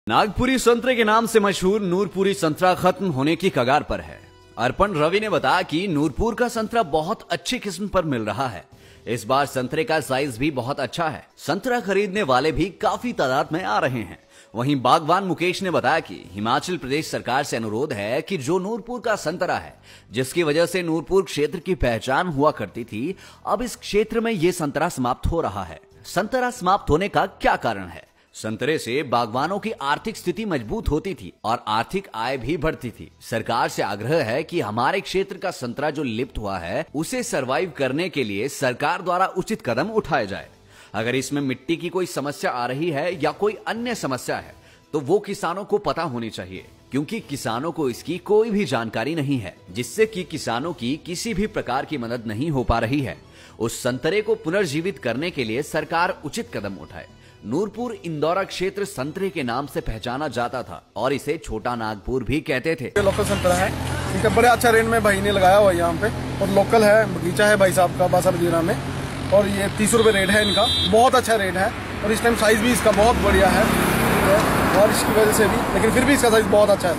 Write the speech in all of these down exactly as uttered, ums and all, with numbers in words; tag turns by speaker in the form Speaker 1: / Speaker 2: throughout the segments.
Speaker 1: नागपुरी संतरे के नाम से मशहूर नूरपुरी संतरा खत्म होने की कगार पर है। अर्पण रवि ने बताया कि नूरपुर का संतरा बहुत अच्छी किस्म पर मिल रहा है। इस बार संतरे का साइज भी बहुत अच्छा है। संतरा खरीदने वाले भी काफी तादाद में आ रहे हैं। वहीं बागवान मुकेश ने बताया कि हिमाचल प्रदेश सरकार से अनुरोध है कि जो नूरपुर का संतरा है, जिसकी वजह से नूरपुर क्षेत्र की पहचान हुआ करती थी, अब इस क्षेत्र में ये संतरा समाप्त हो रहा है। संतरा समाप्त होने का क्या कारण है? संतरे से बागवानों की आर्थिक स्थिति मजबूत होती थी और आर्थिक आय भी बढ़ती थी। सरकार से आग्रह है कि हमारे क्षेत्र का संतरा जो लिप्त हुआ है, उसे सरवाइव करने के लिए सरकार द्वारा उचित कदम उठाए जाए। अगर इसमें मिट्टी की कोई समस्या आ रही है या कोई अन्य समस्या है तो वो किसानों को पता होनी चाहिए, क्योंकि किसानों को इसकी कोई भी जानकारी नहीं है, जिससे कि किसानों की किसी भी प्रकार की मदद नहीं हो पा रही है। उस संतरे को पुनर्जीवित करने के लिए सरकार उचित कदम उठाए। नूरपुर इंदौरा क्षेत्र संतरे के नाम से पहचाना जाता था और इसे छोटा नागपुर भी कहते थे।
Speaker 2: लोकल संतरा है, ठीक है, बड़े अच्छा रेट में भाई ने लगाया हुआ यहाँ पे और लोकल है, बगीचा है भाई साहब का बासा बजीरा में, और ये तीस रुपए रेट है इनका। बहुत अच्छा रेट है और इस टाइम साइज भी इसका बहुत बढ़िया है और इसकी वजह से भी, लेकिन फिर भी इसका साइज बहुत अच्छा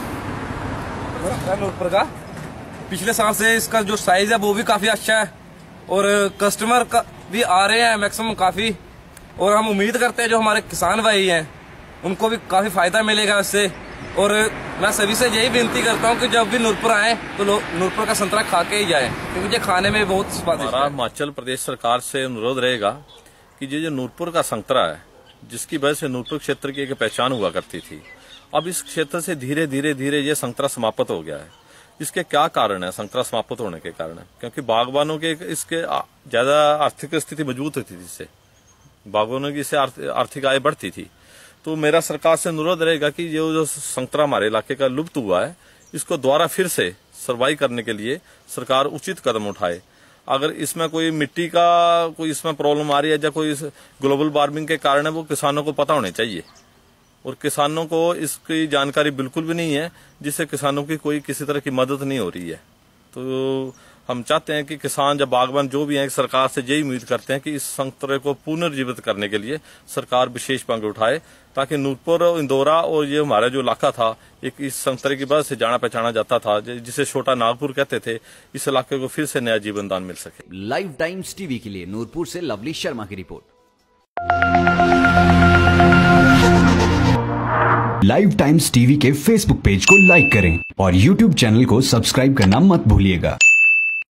Speaker 2: है।
Speaker 3: नूरपुर का पिछले साल से इसका जो साइज है वो भी काफी अच्छा है और कस्टमर का भी आ रहे हैं मैक्सिमम काफी, और हम उम्मीद करते हैं जो हमारे किसान भाई हैं उनको भी काफी फायदा मिलेगा इससे। और मैं सभी से यही विनती करता हूं कि जब भी नूरपुर आए तो लोग नूरपुर का संतरा खा के ही जाए, क्योंकि ये खाने में बहुत स्वादिष्ट है।
Speaker 4: हिमाचल प्रदेश सरकार से अनुरोध रहेगा कि ये जो नूरपुर का संतरा है, जिसकी वजह से नूरपुर क्षेत्र की एक पहचान हुआ करती थी, अब इस क्षेत्र से धीरे धीरे धीरे ये संतरा समाप्त हो गया है। इसके क्या कारण है? संतरा समाप्त होने के कारण है क्योंकि बागवानों के इसके ज्यादा आर्थिक स्थिति मजबूत होती थी, जिससे बागवानों की इससे आर्थिक आय बढ़ती थी। तो मेरा सरकार से अनुरोध रहेगा कि ये जो संतरा हमारे इलाके का लुप्त हुआ है, इसको दोबारा फिर से सर्वाइव करने के लिए सरकार उचित कदम उठाए। अगर इसमें कोई मिट्टी का कोई इसमें प्रॉब्लम आ रही है या कोई ग्लोबल वार्मिंग के कारण है, वो किसानों को पता होने चाहिए, और किसानों को इसकी जानकारी बिल्कुल भी नहीं है, जिससे किसानों की कोई किसी तरह की मदद नहीं हो रही है। तो हम चाहते हैं कि किसान या बागवान जो भी हैं, सरकार से यही उम्मीद करते हैं कि इस संतरे को पुनर्जीवित करने के लिए सरकार विशेष पंख उठाए, ताकि नूरपुर, इंदौरा और ये हमारा जो इलाका था, एक इस संतरे की वजह से जाना पहचाना जाता था, जिसे छोटा नागपुर कहते थे, इस इलाके को फिर से नया जीवन दान मिल सके।
Speaker 1: लाइव टाइम्स टीवी के लिए नूरपुर से लवली शर्मा की रिपोर्ट।
Speaker 5: लाइव टाइम्स टीवी के फेसबुक पेज को लाइक करें और यूट्यूब चैनल को सब्सक्राइब करना मत भूलिएगा।